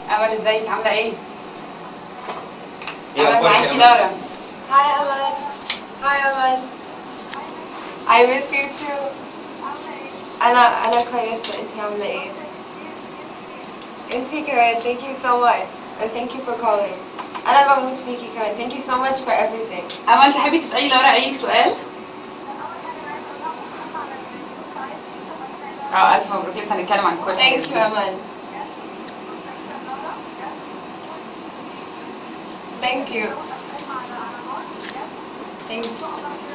امل ازيك عامله ايه؟ ايه امل اخبارك يا معاكي أمل؟ لارا. هاي أمل. هاي أمل. I miss you too. أنا كويسة، أنتي عاملة إيه؟ أنتي كمان. Thank you so much and thank you for calling. أنا بموت فيكي كمان. Thank you so much for everything. امل تحبي تسالي لارا اي سؤال؟ الف مبروك، لسه هنتكلم عن كل حاجه. Thank you أمل. Thank you. Thank you.